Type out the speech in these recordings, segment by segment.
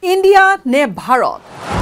India নে ভাৰত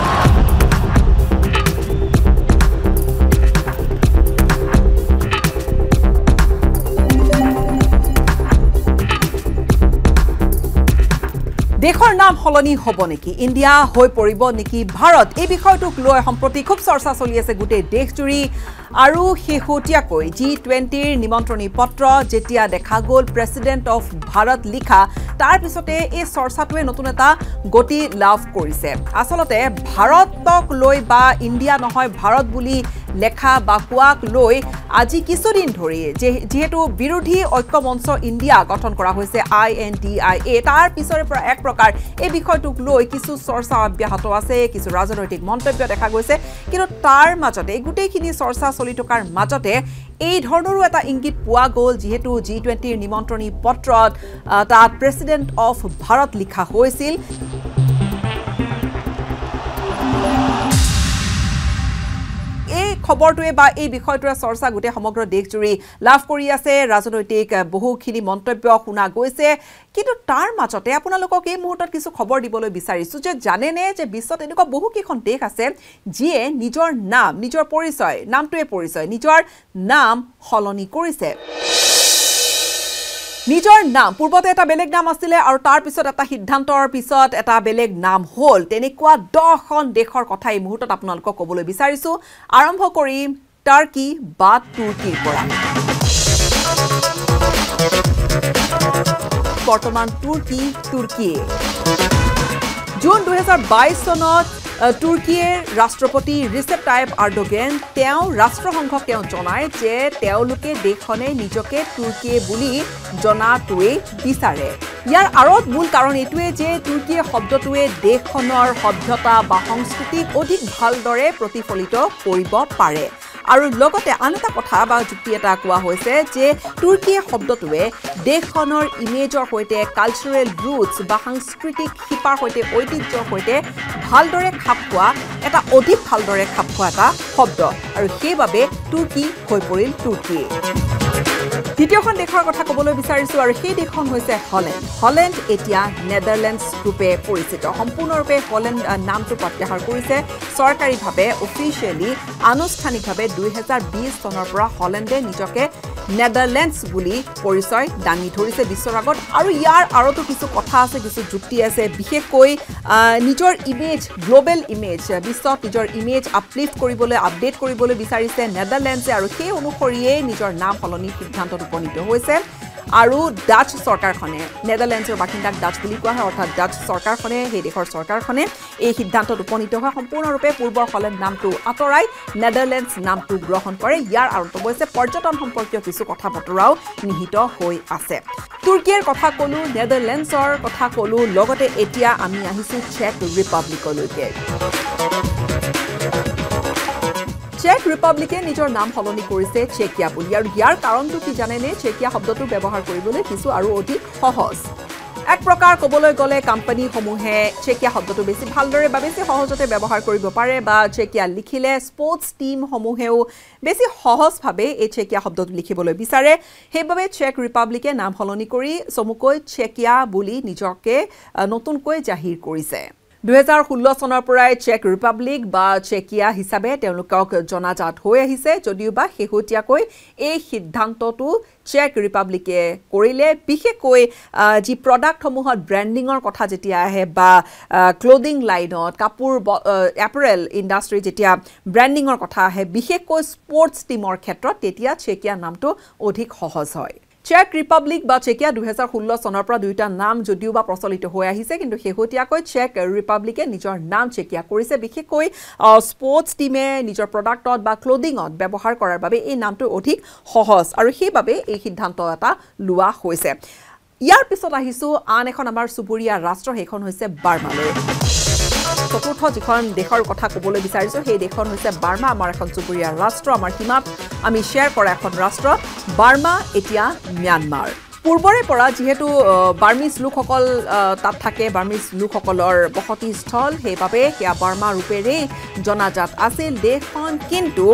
দেশৰ নাম হলনি হ'ব নেকি ইন্ডিয়া হৈ পৰিব নেকি ভাৰত এই বিষয়টোক লৈ সম্প্ৰতি খুব চৰ্চা চলি আছে গোটেই দেশজুৰি আৰু শেহতীয়াকৈ G20ৰ নিমন্ত্ৰণী পত্ৰ যেতিয়া দেখা গ'ল প্ৰেসিডেন্ট অফ ভাৰত লিখা তাৰ পিছতে এই চৰ্চাটোৱে নতুন এটা গতি লাভ কৰিছে আসলতে ভাৰতক লৈ বা ইন্ডিয়া নহয় ভাৰত বুলি লেখা বা কোৱাক লৈ আজি কিছুদিন ধৰি যেহেতু বিৰোধী ঐক্য মঞ্চ ইন্ডিয়া গঠন কৰা হৈছে INDIA তাৰ পিছৰে পৰা এক প্ৰকাৰ এই বিষয়টোক লৈ কিছু চৰ্চা অব্যাহত আছে কিছু ৰাজনৈতিক মন্তব্য দেখা গৈছে কিন্তু তাৰ মাজতে গোটেইখিনি চৰ্চা চলি থকাৰ মাজতে এই ধৰণৰো এটা ইংগিত পোৱা গ'ল যেহেতু G20ৰ নিমন্ত্ৰণী পত্ৰত তাত প্ৰেসিডেন্ট অফ ভাৰত লিখা হৈছিল খবৰটোৱে বা এই বিষয়টোৰ চৰ্চা গোটে সমগ্ৰ দেশজুৰি লাভ কৰি আছে ৰাজনৈতিক বহুখিনি মন্তব্য শুনা গৈছে কিন্তু তাৰ মাজতে আপোনালোকক এই মুহূৰ্তত কিছু খবৰ দিবলৈ বিচাৰিছো যে জানেনে যে বিশ্বত এনেকুৱা বহুকেইখন দেশ আছে যিয়ে নিজৰ নাম নিজৰ পৰিচয় নামটোৱে পৰিচয় নিজৰ নাম সলনি কৰিছে নিজৰ নাম পূৰ্বতে এটা বেলেগ নাম আছিল আৰু তাৰ পিছত এটা সিদ্ধান্তৰ পিছত এটা বেলেগ নাম হ'ল তেনেকুৱা 10খন দেশৰ কথা এই মুহূৰ্তত আপোনালোকক ক'বলৈ বিচাৰিছো আৰম্ভ কৰিম টাৰ্কি বা তুৰ্কীৰ পৰা বৰ্তমান তুৰ্কী জুন 2022 চনত তুৰ্কীৰ ৰাষ্ট্ৰপতি ৰিচেপ টাইপ আৰ্ডোগেন তেওঁ ৰাষ্ট্ৰসংঘক তেওঁ জনায় যে তেওঁলোকে দেশখনে নিজকে তুৰ্কী বুলি জনাটোৱে বিচাৰে ইয়াৰ আৰত মূল কাৰণ এইটোৱে যে তুৰ্কীৰ শব্দটোৱে দেশখনৰ সভ্যতা বা সংস্কৃতিক অধিক ভালদৰে প্ৰতিফলিত কৰিব পাৰে আৰু লগতে আন এটা কথা বা যুক্তি এটা কোৱা হৈছে যে তুৰ্কী শব্দটোৱে দেশখনৰ ইমেজৰ সৈতে কালচাৰেল ৰুটছ বা সাংস্কৃতিক শিপাৰ সৈতে ঐতিহ্যৰ সৈতে ভালদৰে খাপ খোৱা এটা অধিক ভালদৰে খাপ খোৱা এটা শব্দ আৰু সেইবাবে তুৰ্কী হৈ পৰিল তুৰ্কী দ্বিতীয়খন দেশৰ কথা ক'বলৈ বিচাৰিছো আৰু সেই দেশখন হৈছে হলেণ্ড এতিয়া নেদাৰলেণ্ডছ ৰূপে পৰিচিত সম্পূৰ্ণৰূপে হলেণ্ড নামটো প্ৰত্যাহাৰ কৰিছে চৰকাৰীভাৱে অফিচিয়েলি আনুষ্ঠানিকভাৱে 2020 চনৰ পৰা হলেণ্ডে নিজকে নেদাৰলেণ্ডছ বুলি পৰিচয় দাঙি ধৰিছে বিশ্বৰ আগত আৰু ইয়াৰ আৰতো কিছু কথা আছে কিছু যুক্তি আছে বিশেষকৈ নিজৰ ইমেজ গ্লোবেল ইমেজ বিশ্বত নিজৰ ইমেজ আপলিফ্ট কৰিবলৈ আপডেট কৰিবলৈ বিচাৰিছে নেদাৰলেণ্ডছে আৰু সেই অনুসৰিয়ে নিজৰ নাম সলনি সিদ্ধান্তত উপনীত হৈছে আৰু ডাচ চৰকাৰখনে নেদাৰলেণ্ডছৰ বাসিন্দাক ডাচ বুলি কোৱা হয় অৰ্থাৎ ডাচ চৰকাৰখনে সেই দেশৰ চৰকাৰখনে এই সিদ্ধান্তত উপনীত হয় সম্পূৰ্ণৰূপে পূৰ্বৰ হলেণ্ড নামটো আঁতৰাই নেদাৰলেণ্ডছ নামটো গ্ৰহণ কৰে ইয়াৰ আঁৰত হৈছে পৰ্যটন সম্পৰ্কীয় কিছু কথা বতৰাও নিহিত হৈ আছে তুৰ্কীৰ কথা ক'লো নেদাৰলেণ্ডছৰ কথা ক'লো লগতে এতিয়া আমি আহিছো চেক ৰিপাব্লিকলৈকে চেক ৰিপাব্লিকে নিজৰ নাম সলনি কৰিছে চেকিয়া বুলি আৰু ইয়াৰ কাৰণটো কি জানেনে চেকিয়া শব্দটো ব্যৱহাৰ কৰিবলৈ কিছু আৰু অধিক সহজ এক প্ৰকাৰ ক'বলৈ গ'লে কোম্পানীসমূহে চেকিয়া শব্দটো বেছি ভালদৰে বা বেছি সহজতে ব্যৱহাৰ কৰিব পাৰে বা চেকিয়া লিখিলে স্পৰ্টছ টিমসমূহেও বেছি সহজভাৱে এই চেকিয়া শব্দটো লিখিবলৈ বিচাৰে সেইবাবে চেক ৰিপাব্লিকে নাম সলনি কৰি চমুকৈ চেকিয়া বুলি নিজকে নতুনকৈ জাহিৰ কৰিছে 2016 চনৰ পৰাই চেক ৰিপাব্লিক বা চেকিয়া হিচাপে তেওঁলোকক জনাজাত হৈ আহিছে যদিও বা শেহতীয়াকৈ এই সিদ্ধান্তটো চেক ৰিপাব্লিকে কৰিলে বিশেষকৈ যি প্ৰডাক্টসমূহত ব্ৰেণ্ডিঙৰ কথা যেতিয়া আহে বা ক্লোদিং লাইনত কাপোৰ এপাৰেল ইণ্ডাষ্ট্ৰি যেতিয়া ব্ৰেণ্ডিঙৰ কথা আহে বিশেষকৈ স্পৰ্টছ টিমৰ ক্ষেত্ৰত তেতিয়া চেকিয়া নামটো অধিক সহজ হয় চেক ৰিপাব্লিক বা চেকিয়া 2016 চনৰ পৰা দুইটা নাম যদিও বা প্ৰচলিত হৈ আহিছে কিন্তু শেহতীয়াকৈ চেক ৰিপাব্লিকে নিজৰ নাম চেকিয়া কৰিছে বিশেষকৈ স্পৰ্টছ টিমে নিজৰ প্ৰডাক্টত বা ক্লোদিঙত ব্যৱহাৰ কৰাৰ বাবে এই নামটো অধিক সহজ আৰু সেইবাবে এই সিদ্ধান্ত এটা লোৱা হৈছে ইয়াৰ পিছত আহিছো আন এখন আমাৰ চুবুৰীয়া ৰাষ্ট্ৰ সেইখন হৈছে বাৰ্মালৈ চতুৰ্থ যিখন দেশৰ কথা ক'বলৈ বিচাৰিছো সেই দেশখন হৈছে বাৰ্মা আমাৰ এখন চুবুৰীয়া ৰাষ্ট্ৰ আমাৰ সীমাত আমি শ্বেয়াৰ কৰা এখন ৰাষ্ট্ৰ বাৰ্মা এতিয়া ম্যানমাৰ পূৰ্বৰে পৰা যেহেতু বাৰ্মিজ লোকসকল তাত থাকে বাৰ্মিজ লোকসকলৰ বসতিস্থল সেইবাবে সেয়া বাৰ্মা ৰূপেৰে জনাজাত আছিল দেশখন কিন্তু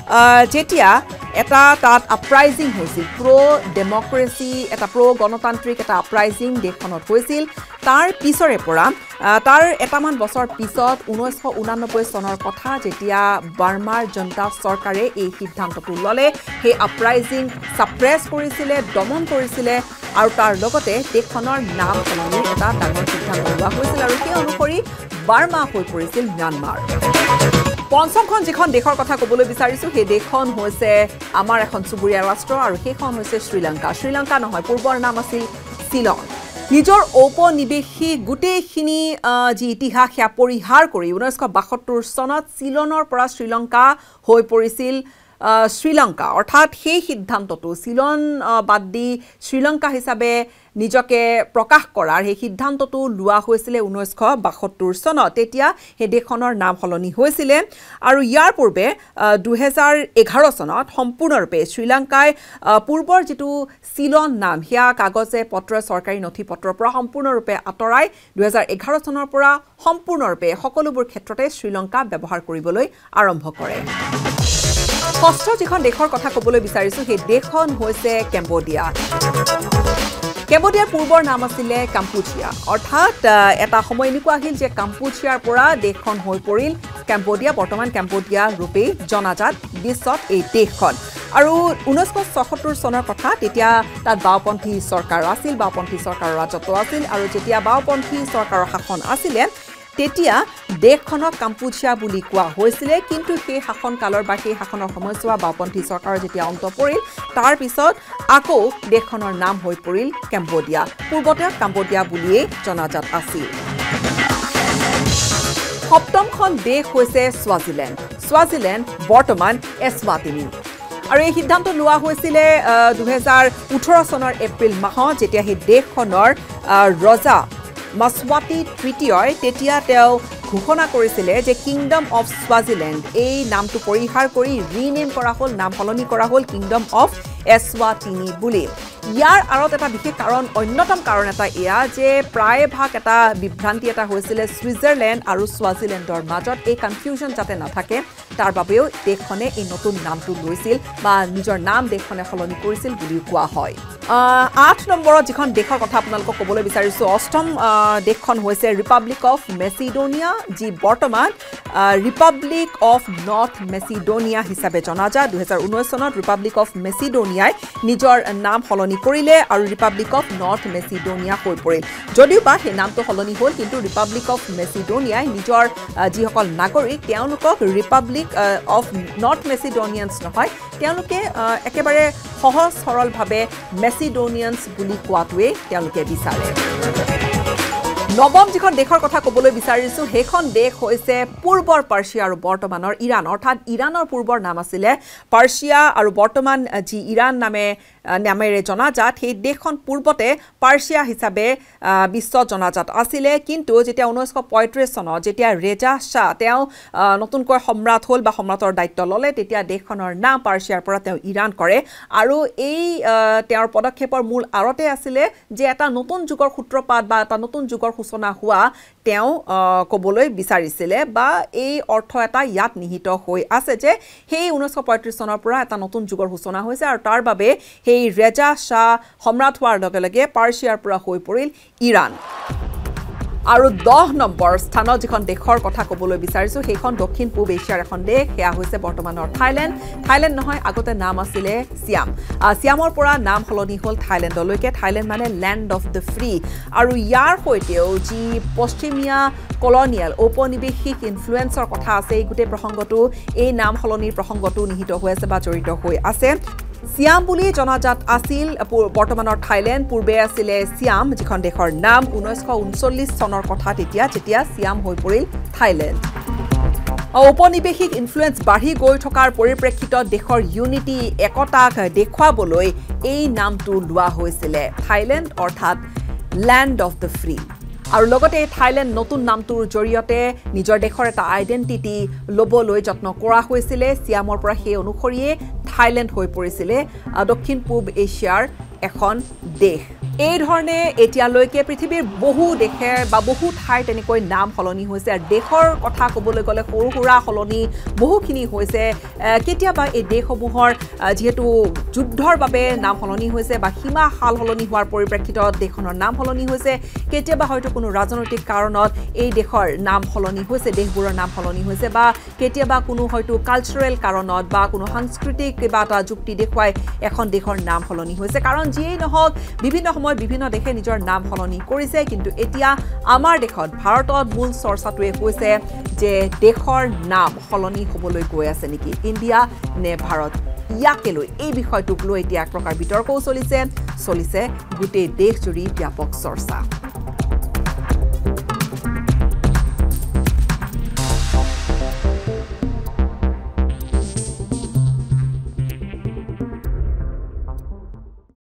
যেতিয়া এটা তাত আপৰাইজিং হৈছিল প্ৰ ডেমক্ৰেসি এটা প্ৰ গণতান্ত্ৰিক এটা আপৰাইজিং দেশখনত হৈছিল তাৰ পিছৰে পৰা তাৰ এটামান বছৰ পিছত 1989 চনৰ কথা যেতিয়া বাৰ্মাৰ জনতা চৰকাৰে এই সিদ্ধান্তটো ললে সেই আপৰাইজিং সাপ্ৰেছ কৰিছিলে দমন কৰিছিলে আৰু তাৰ লগতে দেশখনৰ নাম সলনিৰ এটা ডাঙৰ সিদ্ধান্ত লোৱা হৈছিল আৰু সেই অনুসৰি বাৰ্মা হৈ পৰিছিল ম্যানমাৰ পঞ্চমখন যিখন দেশৰ কথা ক'বলৈ বিচাৰিছো সেই দেশখন হৈছে আমাৰ এখন চুবুৰীয়া ৰাষ্ট্ৰ আৰু সেইখন হৈছে শ্ৰীলংকা নহয় পূৰ্বৰ নাম আছিল শ্বিলং নিজৰ ঔপনিৱেশিক গোটেইখিনি যি ইতিহাস সেয়া পৰিহাৰ কৰি 1972 চনত শ্বিলঙৰ পৰা শ্ৰীলংকা হৈ পৰিছিল শ্ৰীলংকা অৰ্থাৎ সেই সিদ্ধান্তটো শ্বিলং বাদ দি শ্ৰীলংকা হিচাপে নিজকে প্ৰকাশ কৰাৰ সেই সিদ্ধান্তটো লোৱা হৈছিল 1972 চনত তেতিয়া সেই দেশখনৰ নাম সলনি হৈছিল আৰু ইয়াৰ পূৰ্বে 2011 চনত সম্পূৰ্ণৰূপে শ্ৰীলংকাই পূৰ্বৰ যেটো শ্বিলং নাম হিয়া কাগজে পত্ৰ চৰকাৰী নথি পত্ৰৰ পৰা সম্পূৰ্ণৰূপে আতৰাই 2011 চনৰ পৰা সম্পূৰ্ণৰূপে সকলোবোৰ ক্ষেত্ৰতে শ্ৰীলংকা ব্যৱহাৰ কৰিবলৈ আৰম্ভ কৰে ষষ্ঠ যিখন দেশৰ কথা ক'বলৈ বিচাৰিছো সেই দেশখন হৈছে কেম্বোডিয়া কেম্বোডিয়াৰ পূৰ্বৰ নাম আছিল কাম্পুচিয়া অৰ্থাৎ এটা সময় এনেকুৱা আহিল যে কাম্পুচিয়াৰ পৰা দেশখন হৈ পৰিল কেম্বোডিয়া বৰ্তমান কেম্বোডিয়া ৰূপে জনাজাত বিশ্বত এই দেশখন আৰু 1976 চনৰ কথা তেতিয়া তাত বাওপন্থী চৰকাৰ আছিল বাওপন্থী চৰকাৰৰ ৰাজত্ব আছিল আৰু যেতিয়া বাওপন্থী চৰকাৰৰ শাসন আছিল তেতিয়া দেশখনক কাম্পুচিয়া বুলি কোৱা হৈছিল কিন্তু সেই শাসন কালৰ বা সেই শাসনৰ সময়ছোৱা বাওপন্থী চৰকাৰৰ যেতিয়া অন্ত পৰিল তাৰ পিছত আকৌ দেশখনৰ নাম হৈ পৰিল কেম্বোডিয়া পূৰ্বতে কাম্বোডিয়া বুলিয়ে জনাজাত আছিল সপ্তমখন দেশ হৈছে স্বাজিলেণ্ড বৰ্তমান এছৱাতিনি আৰু এই সিদ্ধান্ত লোৱা হৈছিল 2018 চনৰ এপ্ৰিল মাহত যেতিয়া সেই দেশখনৰ ৰজা মাছৱাতি তৃতীয়ই তেতিয়া তেওঁ ঘোষণা কৰিছিল যে কিংডম অফ স্বাজিলেণ্ড এই নামটো পৰিহাৰ কৰি ৰিনেম কৰা হ'ল নাম সলনি কৰা হ'ল কিংডম অফ এছৱাতিনি বুলি ইয়াৰ আৰত এটা বিশেষ কাৰণ অন্যতম কাৰণ এটা এয়া যে প্ৰায় ভাগ এটা বিভ্ৰান্তি এটা হৈছিল সুইজাৰলেণ্ড আৰু স্বাজিলেণ্ডৰ মাজত এই কনফিউজন যাতে নাথাকে তাৰ বাবেও দেশখনে এই নতুন নামটো লৈছিল বা নিজৰ নাম দেশখনে সলনি কৰিছিল বুলি কোৱা হয় 8 নম্বৰত যিখন দেশৰ কথা আপোনালোকক ক'বলৈ বিচাৰিছো অষ্টম দেশখন হৈছে ৰিপাব্লিক অফ মেচিডোনিয়া যি বৰ্তমান ৰিপাব্লিক অফ নৰ্থ মেচিডোনিয়া হিচাপে জনাজাত 2019 চনত ৰিপাব্লিক অফ মেচিডোনিয়াই নিজৰ নাম সলনি কৰিলে আৰু ৰিপাব্লিক অফ নৰ্থ মেচিডোনিয়া হৈ পৰিল যদিও বা সেই নামটো সলনি হ'ল কিন্তু ৰিপাব্লিক অফ মেচিডোনিয়াই নিজৰ যিসকল নাগৰিক তেওঁলোকক ৰিপাব্লিক অফ নৰ্থ মেচিডোনিয়ানছ নহয় তেওঁলোকে একেবাৰে সহজ সৰলভাৱে মেচিডোনিয়ানছ বুলি কোৱাটোৱে তেওঁলোকে বিচাৰে নৱম যিখন দেশৰ কথা ক'বলৈ বিচাৰিছো সেইখন দেশ হৈছে পূৰ্বৰ পাৰ্চিয়া আৰু বৰ্তমানৰ ইৰাণ অৰ্থাৎ ইৰাণৰ পূৰ্বৰ নাম আছিল পাৰ্চিয়া আৰু বৰ্তমান যি ইৰাণ নামেৰে জনাজাত সেই দেশখন পূৰ্বতে পাৰ্চিয়া হিচাপে বিশ্ব জনাজাত আছিল কিন্তু যেতিয়া 1935 চনত যেতিয়া ৰেজা শাহ তেওঁ নতুনকৈ সম্ৰাট হ'ল বা সম্ৰাটৰ দায়িত্ব ল'লে তেতিয়া দেশখনৰ নাম পাৰ্চিয়াৰ পৰা তেওঁ ইৰাণ কৰে আৰু এই তেওঁৰ পদক্ষেপৰ মূল আৰতে আছিল যে এটা নতুন যুগৰ সূত্ৰপাত বা এটা নতুন যুগৰ সূচনা হোৱা তেওঁ ক'বলৈ বিচাৰিছিল বা এই অৰ্থ এটা ইয়াত নিহিত হৈ আছে যে সেই 1935 চনৰ পৰা এটা নতুন যুগৰ সূচনা হৈছে আৰু তাৰ বাবে সেই ৰেজা শাহ সম্ৰাট হোৱাৰ লগে লগে পাৰ্চিয়াৰ পৰা হৈ পৰিল ইৰাণ আৰু 10 নম্বৰ স্থানত যিখন দেশৰ কথা ক'বলৈ বিচাৰিছো সেইখন দক্ষিণ পূব এছিয়াৰ এখন দেশ সেয়া হৈছে বৰ্তমানৰ থাইলেণ্ড নহয় আগতে নাম আছিল চিয়ামৰ পৰা নাম সলনি হ'ল থাইলেণ্ডলৈকে থাইলেণ্ড মানে ল্যান্ড অফ দ্য ফ্ৰী আৰু ইয়াৰ সৈতেও যি পশ্চিমীয়া কলনিয়েল ঔপনিৱেশিক ইনফ্লুৱেন্সৰ কথা আছে এই গোটেই প্ৰসংগটো এই নাম সলনিৰ প্ৰসংগটো নিহিত হৈ আছে বা জড়িত হৈ আছে সিয়াম বুলি জনাজাত আছিল বৰ্তমানৰ থাইলেণ্ড পূৰ্বে আছিল সিয়াম যিখন দেশৰ নাম 1939 চনৰ কথা যেতিয়া সিয়াম হৈ পৰিল থাইলেণ্ড ঔপনিৱেশিক ইনফ্লুৱেন্স বাঢ়ি গৈ থকাৰ পৰিপ্ৰেক্ষিতত দেশৰ ইউনিটি একতাক দেখুৱাবলৈ এই নামটো লোৱা হৈছিল থাইলেণ্ড অৰ্থাৎ ল্যান্ড অফ দ্য ফ্ৰী আৰু লগতে থাইলেণ্ড নতুন নামটোৰ জৰিয়তে নিজৰ দেশৰ এটা আইডেন্টিটি ল'বলৈ যত্ন কৰা হৈছিল সিয়ামৰ পৰা সেই অনুসৰিয়ে থাইলেণ্ড হৈ পৰিছিল দক্ষিণ পূব এছিয়াৰ এখন দেশ এই ধৰণে এতিয়ালৈকে পৃথিৱীৰ বহু দেশে বা বহু ঠাই তেনেকৈ নাম সলনি হৈছে আৰু দেশৰ কথা ক'বলৈ গ'লে সৰু সুৰা সলনি বহুখিনি হৈছে কেতিয়াবা এই দেশসমূহৰ যেহেতু যুদ্ধৰ বাবে নাম সলনি হৈছে বা সীমা হাল সলনি হোৱাৰ পৰিপ্ৰেক্ষিতত দেশখনৰ নাম সলনি হৈছে কেতিয়াবা হয়তো কোনো ৰাজনৈতিক কাৰণত এই দেশৰ নাম সলনি হৈছে দেশবোৰৰ নাম সলনি হৈছে বা কেতিয়াবা কোনো হয়তো কালচাৰেল কাৰণত বা কোনো সাংস্কৃতিক কিবা এটা যুক্তি দেখুৱাই এখন দেশৰ নাম সলনি হৈছে কাৰণ যিয়েই নহওক বিভিন্ন সময়ত বিভিন্ন দেশে নিজৰ নাম সলনি কৰিছে কিন্তু এতিয়া আমাৰ দেশত ভাৰতত মূল চৰ্চাটোৱে হৈছে যে দেশৰ নাম সলনি হ'বলৈ গৈ আছে নেকি ইণ্ডিয়া নে ভাৰত ইয়াকে লৈ এই বিষয়টোক লৈ এতিয়া এক প্ৰকাৰ বিতৰ্কও চলিছে গোটেই দেশজুৰি ব্যাপক চৰ্চা